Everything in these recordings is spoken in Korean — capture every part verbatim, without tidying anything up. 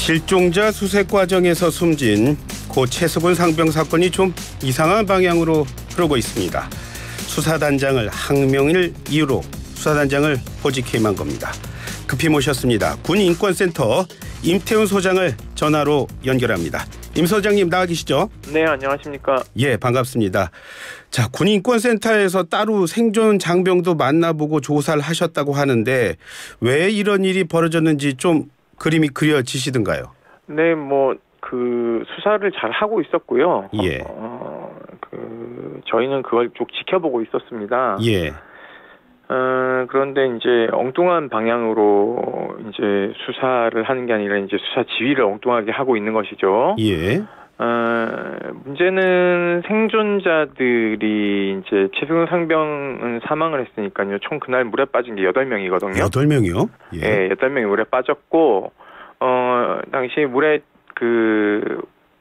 실종자 수색 과정에서 숨진 고 최수근 상병 사건이 좀 이상한 방향으로 흐르고 있습니다. 수사단장을 항명일 이유로 수사단장을 보직해임한 겁니다. 급히 모셨습니다. 군인권센터 임태훈 소장을 전화로 연결합니다. 임 소장님 나와 계시죠? 네, 안녕하십니까? 예, 반갑습니다. 자, 군인권센터에서 따로 생존 장병도 만나보고 조사를 하셨다고 하는데 왜 이런 일이 벌어졌는지 좀 그림이 그려지시던가요? 네, 뭐 그 수사를 잘 하고 있었고요. 예. 어, 그 저희는 그걸 쭉 지켜보고 있었습니다. 예. 어, 그런데 이제 엉뚱한 방향으로 이제 수사를 하는 게 아니라 이제 수사 지휘를 엉뚱하게 하고 있는 것이죠. 예. 어, 문제는 생존자들이 이제 최수근 상병은 사망을 했으니까요. 총 그날 물에 빠진 게 여덟 명이거든요. 여덟 명이요? 예. 네, 여덟 명이 물에 빠졌고, 어, 당시 물에 그,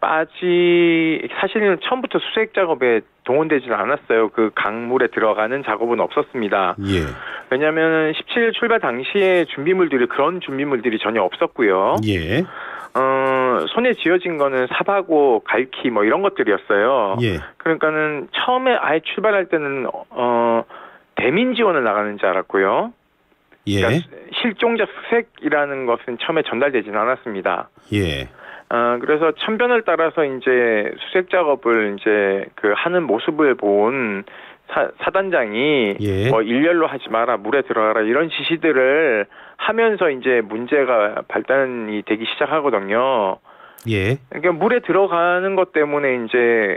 빠지, 사실은 처음부터 수색 작업에 동원되지는 않았어요. 그 강물에 들어가는 작업은 없었습니다. 예. 왜냐하면 십칠 일 출발 당시에 준비물들이, 그런 준비물들이 전혀 없었고요. 예. 어, 손에 쥐어진 거는 사바고 갈퀴 뭐 이런 것들이었어요. 예. 그러니까는 처음에 아예 출발할 때는, 어, 대민 지원을 나가는 줄 알았고요. 예. 그러니까 실종자 수색이라는 것은 처음에 전달되지는 않았습니다. 예. 어, 그래서 천변을 따라서 이제 수색 작업을 이제 그 하는 모습을 본 사, 사단장이 예. 뭐 일렬로 하지 마라, 물에 들어가라 이런 지시들을 하면서 이제 문제가 발단이 되기 시작하거든요. 예. 그러니까 물에 들어가는 것 때문에 이제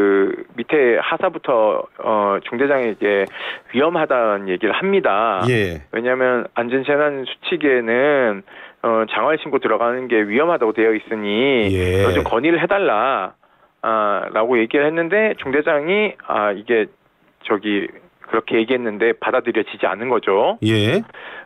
그 밑에 하사부터 어 중대장에게 위험하다는 얘기를 합니다. 예. 왜냐하면 안전재난 수칙에는 어 장활 신고 들어가는 게 위험하다고 되어 있으니 예. 이거 좀 건의를 해달라 아, 라고 얘기를 했는데 중대장이 아 이게 저기 그렇게 얘기했는데 받아들여지지 않는 거죠. 예.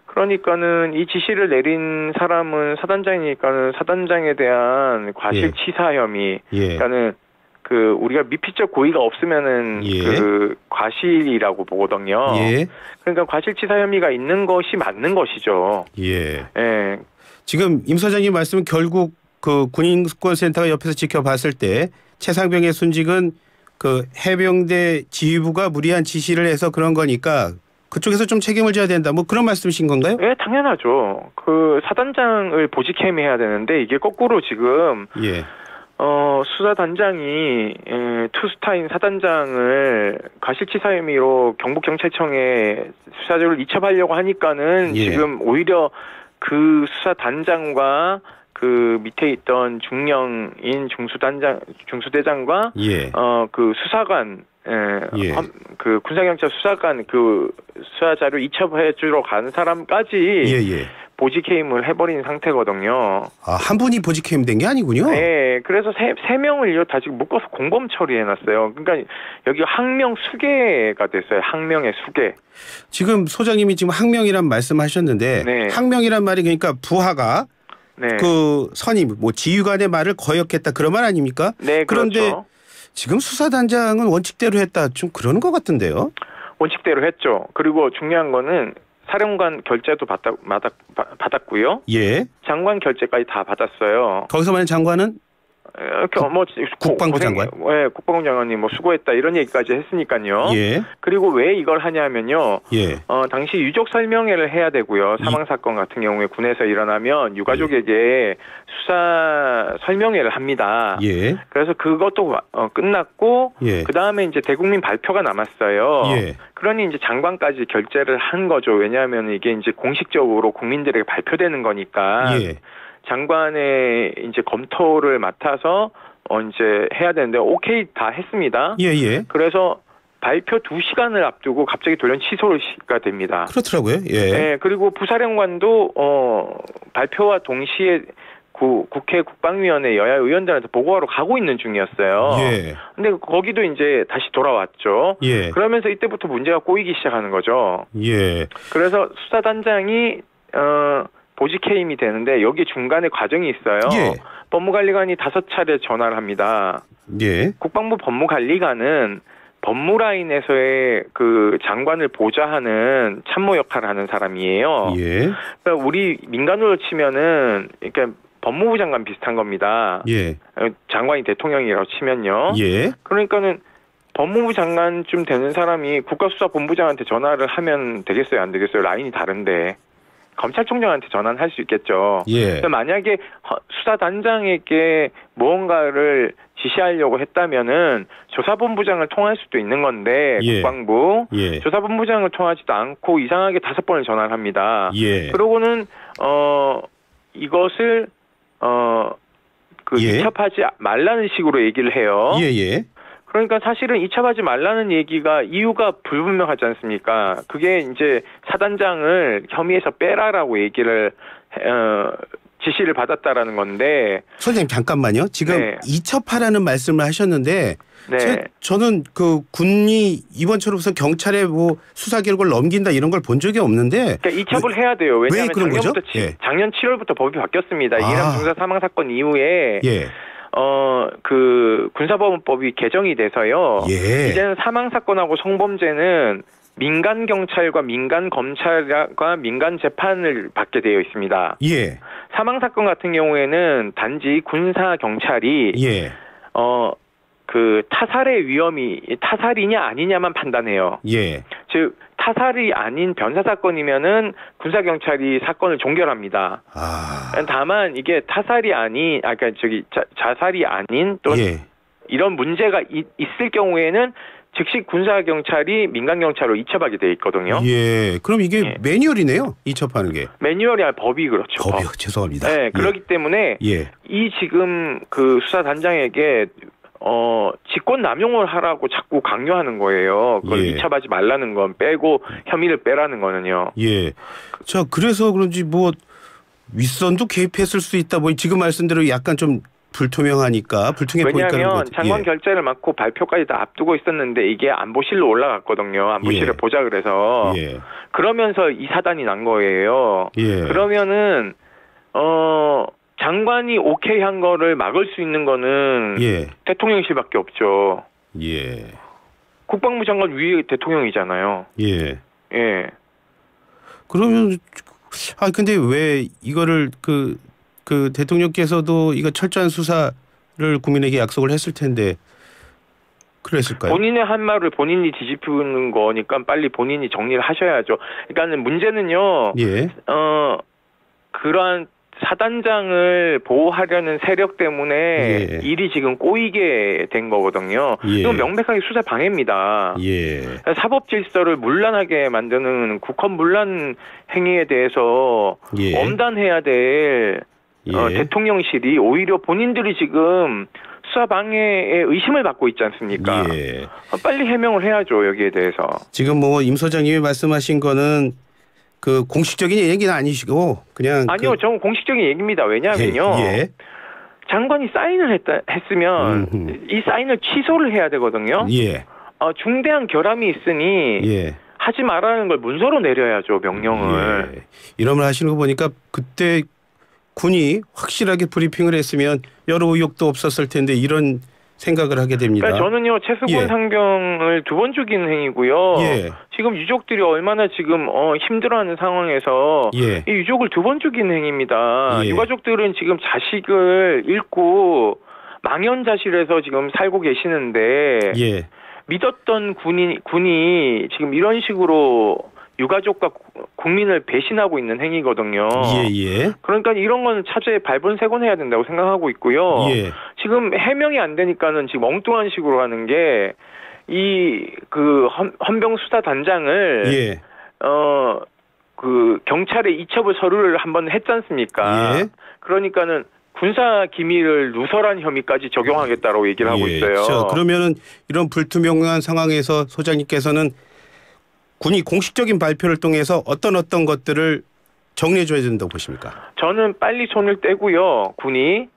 그러니까는 이 지시를 내린 사람은 사단장이니까는 사단장에 대한 과실치사 혐의, 예. 그러니까는 그 우리가 미필적 고의가 없으면은 예. 그 과실이라고 보거든요. 예. 그러니까 과실치사 혐의가 있는 것이 맞는 것이죠. 예. 예. 지금 임 소장님 말씀은 결국 그 군인권센터가 옆에서 지켜봤을 때 최상병의 순직은 그 해병대 지휘부가 무리한 지시를 해서 그런 거니까 그쪽에서 좀 책임을 져야 된다. 뭐 그런 말씀이신 건가요? 예, 당연하죠. 그 사단장을 보직해임해야 되는데 이게 거꾸로 지금 예. 어, 수사단장이 에, 투스타인 사단장을 과실치사 혐의로 경북경찰청에 수사적으로 이첩하려고 하니까는 예. 지금 오히려 그 수사단장과 그 밑에 있던 중령인 중수단장, 중수대장과 예. 어, 그 수사관 에, 예. 험, 그 군사경찰 수사관 그 수사 자료 이첩해 주러 간 사람까지 예, 예. 보직해임을 해버린 상태거든요. 아, 한 분이 보직해임된 게 아니군요. 네, 그래서 세, 세 명을요 다 지금 묶어서 공범 처리해놨어요. 그러니까 여기 항명 수계가 됐어요. 항명의 수계. 지금 소장님이 지금 항명이란 말씀하셨는데 네. 항명이란 말이 그러니까 부하가 네. 그 선임, 뭐 지휘관의 말을 거역했다 그런 말 아닙니까? 네, 그렇죠. 그런데 지금 수사단장은 원칙대로 했다 좀 그러는 것 같은데요. 원칙대로 했죠. 그리고 중요한 거는 사령관 결재도 받았, 받았, 받았고요. 예. 장관 결재까지 다 받았어요. 거기서 말하는 장관은? 국, 뭐 국방부 고생, 장관. 네, 국방부 장관이 뭐 수고했다 이런 얘기까지 했으니까요. 예. 그리고 왜 이걸 하냐면요. 예. 어, 당시 유족 설명회를 해야 되고요. 사망 사건 같은 경우에 군에서 일어나면 유가족에게 예. 수사 설명회를 합니다. 예. 그래서 그것도 어, 끝났고 예. 그 다음에 이제 대국민 발표가 남았어요. 예. 그러니 이제 장관까지 결재를 한 거죠. 왜냐하면 이게 이제 공식적으로 국민들에게 발표되는 거니까. 예. 장관의 이제 검토를 맡아서 어 이제 해야 되는데 오케이 다 했습니다. 예, 예. 그래서 발표 두 시간을 앞두고 갑자기 돌연 취소가 됩니다. 그렇더라고요. 예. 네, 그리고 부사령관도 어 발표와 동시에 구, 국회 국방위원회 여야 의원들한테 보고하러 가고 있는 중이었어요. 예. 근데 거기도 이제 다시 돌아왔죠. 예. 그러면서 이때부터 문제가 꼬이기 시작하는 거죠. 예. 그래서 수사단장이 어 보직해임이 되는데 여기 중간에 과정이 있어요. 예. 법무관리관이 다섯 차례 전화를 합니다. 예. 국방부 법무관리관은 법무라인에서의 그 장관을 보좌하는 참모 역할을 하는 사람이에요. 예. 그러니까 우리 민간으로 치면은 그러니까 법무부 장관 비슷한 겁니다. 예. 장관이 대통령이라고 치면요. 예. 그러니까는 법무부 장관쯤 되는 사람이 국가수사본부장한테 전화를 하면 되겠어요, 안 되겠어요? 라인이 다른데. 검찰총장한테 전화는 할 수 있겠죠. 예. 만약에 수사단장에게 무언가를 지시하려고 했다면은 조사본부장을 통할 수도 있는 건데 예. 국방부 예. 조사본부장을 통하지도 않고 이상하게 다섯 번을 전화를 합니다. 예. 그러고는 어 이것을 어 그 예. 이첩하지 말라는 식으로 얘기를 해요. 예예. 그러니까 사실은 이첩하지 말라는 얘기가 이유가 불분명하지 않습니까? 그게 이제 사단장을 혐의에서 빼라라고 얘기를 어, 지시를 받았다라는 건데. 선생님 잠깐만요. 지금 네. 이첩하라는 말씀을 하셨는데 네. 제, 저는 그 군이 이번처럼 무슨 경찰에 뭐 수사 결과를 넘긴다 이런 걸 본 적이 없는데. 그러니까 이첩을 왜, 해야 돼요. 왜냐하면 왜 그런 작년부터 거죠? 치, 예. 작년 칠월부터 법이 바뀌었습니다. 아. 이해람 중사 사망 사건 이후에. 예. 어, 그 군사법원법이 개정이 돼서요. 예. 이제는 사망 사건하고 성범죄는 민간 경찰과 민간 검찰과 민간 재판을 받게 되어 있습니다. 예. 사망 사건 같은 경우에는 단지 군사 경찰이 예. 어, 그 타살의 위험이 타살이냐 아니냐만 판단해요. 예. 즉 타살이 아닌 변사 사건이면은 군사 경찰이 사건을 종결합니다. 아. 다만 이게 타살이 아닌 아까 그러니까 저기 자, 자살이 아닌 또 예. 이런 문제가 이, 있을 경우에는 즉시 군사 경찰이 민간 경찰로 이첩하게 돼 있거든요. 예. 그럼 이게 예. 매뉴얼이네요. 이첩하는 게. 매뉴얼이 아니라 법이 그렇죠. 법이요. 법. 죄송합니다. 네, 예. 그렇기 때문에 예. 이 지금 그 수사단장에게 어, 직권 남용을 하라고 자꾸 강요하는 거예요. 그걸 예. 이첩하지 말라는 건 빼고 혐의를 빼라는 거는요. 예. 자, 그래서 그런지 뭐 윗선도 개입했을 수 있다. 뭐 지금 말씀대로 약간 좀 불투명하니까 불투명 보니까 왜냐하면 장관 예. 결재를 맡고 발표까지 다 앞두고 있었는데 이게 안보실로 올라갔거든요. 안보실에 예. 보자 그래서 예. 그러면서 이 사단이 난 거예요. 예. 그러면은 어 장관이 오케이 한 거를 막을 수 있는 거는 예. 대통령실밖에 없죠. 예. 국방부 장관 위에 대통령이잖아요. 예. 예. 그러면 아 근데 왜 이거를 그 그 대통령께서도 이거 철저한 수사를 국민에게 약속을 했을 텐데 그랬을까요? 본인의 한 말을 본인이 뒤집는 거니까 빨리 본인이 정리를 하셔야죠. 그러니까는 문제는요. 예. 어 그러한 사단장을 보호하려는 세력 때문에 예. 일이 지금 꼬이게 된 거거든요. 예. 이건 명백하게 수사 방해입니다. 예. 사법 질서를 문란하게 만드는 국헌 문란 행위에 대해서 예. 엄단해야 될 예. 어, 대통령실이 오히려 본인들이 지금 수사 방해에 의심을 받고 있지 않습니까? 예. 어, 빨리 해명을 해야죠, 여기에 대해서. 지금 뭐 임 소장님이 말씀하신 거는 그 공식적인 얘기는 아니시고 그냥 아니요, 그 저는 공식적인 얘기입니다. 왜냐하면요. 예. 예. 장관이 사인을 했다, 했으면 음흠. 이 사인을 취소를 해야 되거든요. 예. 어, 중대한 결함이 있으니 예. 하지 말라는 걸 문서로 내려야죠, 명령을. 예. 이런 말 하시는 거 보니까 그때 군이 확실하게 브리핑을 했으면 여러 의혹도 없었을 텐데 이런 생각을 하게 됩니다. 그러니까 저는요, 최수근 예. 상병을 두 번 죽이는 행위고요. 예. 지금 유족들이 얼마나 지금 어, 힘들어하는 상황에서 예. 이 유족을 두 번 죽이는 행위입니다. 예. 유가족들은 지금 자식을 잃고 망연자실해서 지금 살고 계시는데 예. 믿었던 군이 군이 지금 이런 식으로 유가족과 국민을 배신하고 있는 행위거든요. 예, 예. 그러니까 이런 거는 차제에 발본색원해야 된다고 생각하고 있고요. 예. 지금 해명이 안 되니까는 지금 엉뚱한 식으로 하는 게 이 그 헌병 수사 단장을 예. 어 그 경찰에 이첩을 서류를 한번 했지 않습니까? 예. 그러니까는 군사 기밀을 누설한 혐의까지 적용하겠다라고 얘기를 하고 예. 있어요. 자, 그러면은 이런 불투명한 상황에서 소장님께서는 군이 공식적인 발표를 통해서 어떤 어떤 것들을 정리해 줘야 된다고 보십니까? 저는 빨리 손을 떼고요. 군이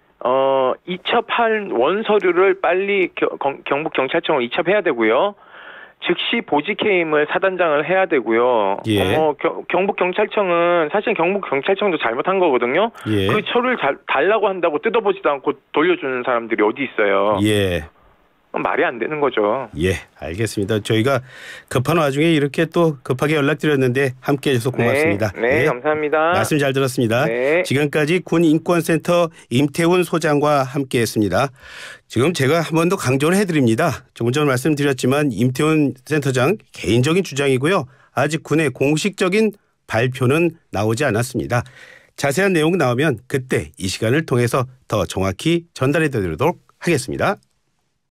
어 이첩한 원서류를 빨리 겨, 경북 경찰청을 이첩해야 되고요. 즉시 보직해임을 사단장을 해야 되고요. 예. 어, 겨, 경북 경찰청은 사실 경북 경찰청도 잘못한 거거든요. 예. 그 서류를 잘, 달라고 한다고 뜯어보지도 않고 돌려주는 사람들이 어디 있어요. 예. 말이 안 되는 거죠. 예, 알겠습니다. 저희가 급한 와중에 이렇게 또 급하게 연락드렸는데 함께해 주셔서 고맙습니다. 네, 네, 네, 감사합니다. 말씀 잘 들었습니다. 네. 지금까지 군인권센터 임태훈 소장과 함께했습니다. 지금 제가 한 번 더 강조를 해드립니다. 조금 전 말씀드렸지만 임태훈 센터장 개인적인 주장이고요. 아직 군의 공식적인 발표는 나오지 않았습니다. 자세한 내용 나오면 그때 이 시간을 통해서 더 정확히 전달해 드리도록 하겠습니다.